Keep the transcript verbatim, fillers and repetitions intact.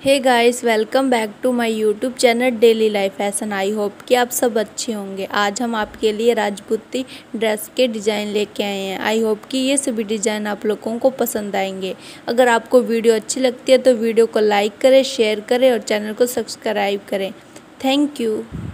Hey guys, welcome back to my YouTube channel daily life fashion. I hope कि आप सब अच्छे होंगे। आज हम आपके लिए राजपूती ड्रेस के डिज़ाइन लेके आए हैं। आई होप कि ये सभी डिज़ाइन आप लोगों को पसंद आएंगे। अगर आपको वीडियो अच्छी लगती है तो वीडियो को लाइक करें, शेयर करें और चैनल को सब्सक्राइब करें। Thank you.